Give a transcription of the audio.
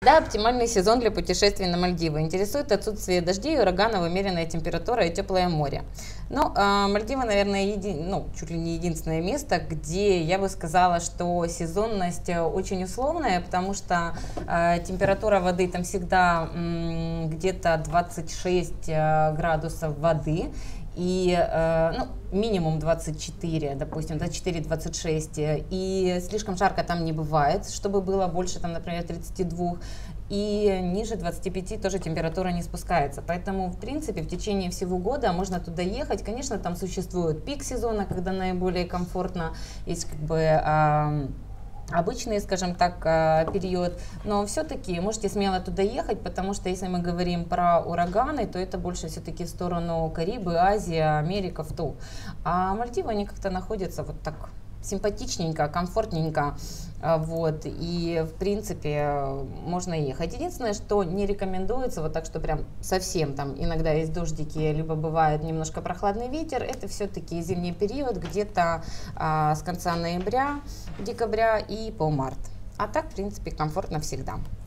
Да, оптимальный сезон для путешествий на Мальдивы. Интересует отсутствие дождей, ураганов, умеренная температура и теплое море. Ну, Мальдивы, наверное, ну, чуть ли не единственное место, где я бы сказала, что сезонность очень условная, потому что температура воды там всегда где-то 26 градусов воды. И ну, минимум 24, допустим, 24-26, и слишком жарко там не бывает, чтобы было больше, там, например, 32, и ниже 25 тоже температура не спускается, поэтому, в принципе, в течение всего года можно туда ехать. Конечно, там существует пик сезона, когда наиболее комфортно, есть как бы обычный, скажем так, период, но все-таки можете смело туда ехать, потому что если мы говорим про ураганы, то это больше все-таки в сторону Карибы, Азия, Америка, в ту. А Мальдивы, они как-то находятся вот так симпатичненько, комфортненько, вот, и, в принципе, можно ехать. Единственное, что не рекомендуется, вот так, что прям совсем там иногда есть дождики, либо бывает немножко прохладный ветер, это все-таки зимний период, где-то с конца ноября, декабря и по март. А так, в принципе, комфортно всегда.